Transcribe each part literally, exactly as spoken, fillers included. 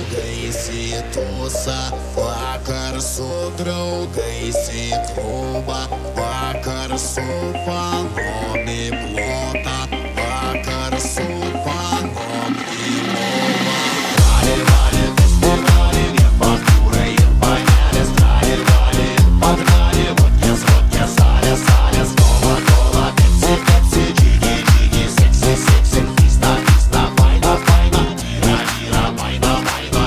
draugais į tūsą, vakar su draugais į klubą, vakar su panom į plotą, vakar su panom į lovą. Rali, rali, festivalį, vien faktūrai ir panelės, rali, rali, pagrali, vodkės, vodkės, salės, salės, kova, kova, pepsi, pepsi, džigi, džigi, seksi, seksi, fista, fista, faina, faina, tyra, tyra, vaina, vaina.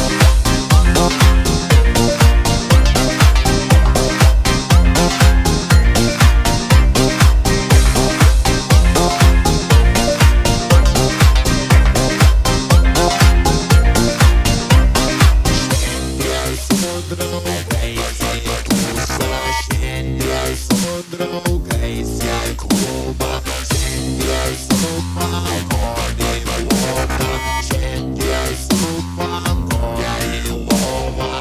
Šiandien su draugais į klubą, šiandien su panom į plotą, šiandien su panom į lovą.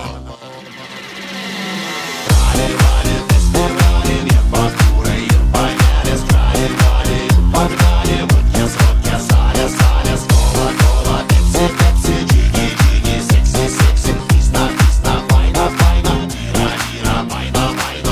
Rali, rali, festivalį, vien faktūrai ir panelės, rali, rali, pagrali, vodkės, vodkės, salės, salės, kova, kova, pepsi, pepsi, džigi, džigi, seksi, seksi, fista, fista, faina, faina, tyra, tyra, vaina, vaina.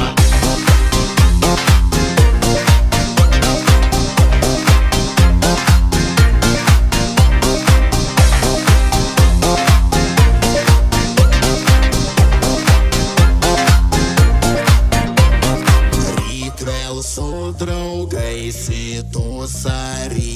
Ryt vėl su draugais į tūsą.